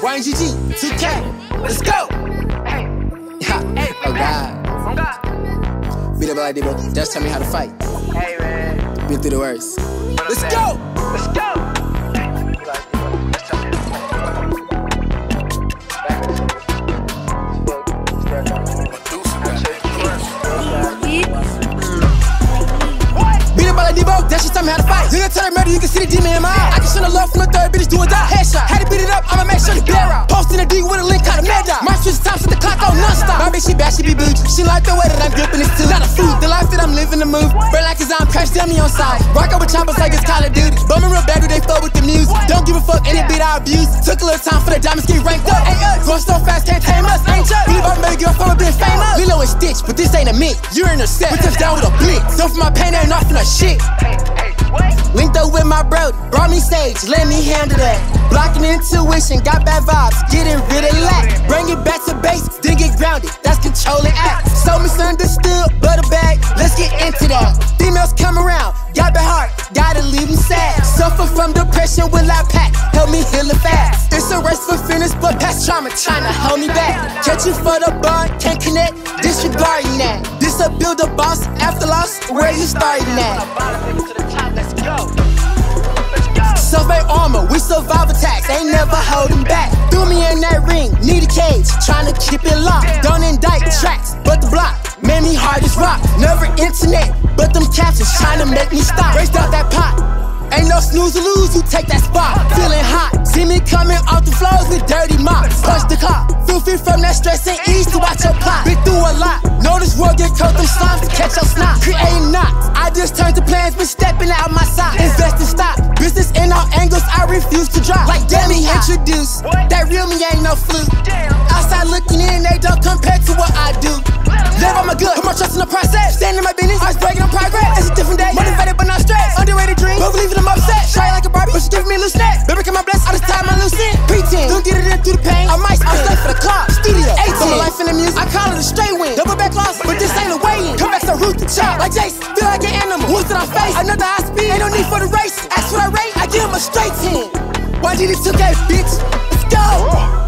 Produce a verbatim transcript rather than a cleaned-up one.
Y N G G two K, let's go! Hey, hey, oh God. Oh God. Beat up like bro. Just tell me how to fight. Hey man. Been through the worst. Let's saying? go! Let's go! Beat up like Debo, that shit tell me how to fight. Nigga tell her murder, you can see the demon in my eye. I can show the love from the third, bitch, do or die. Headshot, had to beat it up, I'ma make sure the bear out. Posting a D with a link, caught a mad dog. My switch time, set the clock on non-stop. My bitch, she bad, she be bougie. She like the way that I'm gripping this too. Not a food, the life that I'm living to move. Burn like his arm, crash, tell me on side. Rock out with choppers like it's Call of Duty. Bumming real bad, they flow with the music. Don't give a fuck, any beat I abuse. Took a little time for the diamonds get ranked up. Ain't us, going so fast, can't tame us. Ain't just beat up, make girl from a bit famous. Lilo and Stitch, but this ain't a mix. You're intercept, we touch down with a blitz. Don't for my pain, ain't off in a shit. Hey, hey, what? Linked up with my bro, brought me sage, let me handle that. Blocking intuition, got bad vibes, getting rid of lack. Bring it back to base, then get grounded, that's controlling act. So misunderstood, but a bag, let's get into that. Females come around, got bad heart, gotta leave them sad. Suffer from depression, will I pack, help me heal it fast. It's a race for fitness, but past trauma trying to hold me back. Catch you for the bond, can't connect, disregarding that. This a build a boss, after loss, where you starting at? Survey armor, we survive attacks, ain't never holding back. Threw me in that ring, need a cage, trying to keep it locked. Don't indict tracks, but the block made me hard as rock. Never internet, but them captions trying to make me stop. Raced out that pot, ain't no snooze or lose, you take that spot. Feeling hot, see me coming off the floors with dirty mops. Punch the clock, feel free from that stress and ease to watch your plot. Been through a lot, know this world get cold, them slimes to catch your snot. Creating knots, I just turned to plans, been stepping out my side. Invest in stock, business in all angles, I refuse to drop. Like damn me introduce, that real me ain't no fluke. Outside looking in, they don't compare to what I do. Live on my good, put my trust in the process. Stand in my business, always breaking on progress. It's a different day, motivated but not stressed. Underrated dream, but believing I'm upset. Try like a Barbie, but she giving me a loose neck. Baby, come on, bless, I just tie my loose end. Pretend, don't get it in through the pain. I might, I'm stuck for the clock. Studio, eighteen, my life in the music, I call it a straight win. Double back loss, but this ain't a weigh-in. Come back to root the chop, like Jason, feel like an animal. Wounds in our face, another high speed, ain't no need for the race. Ask what I rate, I give him a straight ten. Y N G G two K, bitch, let's go.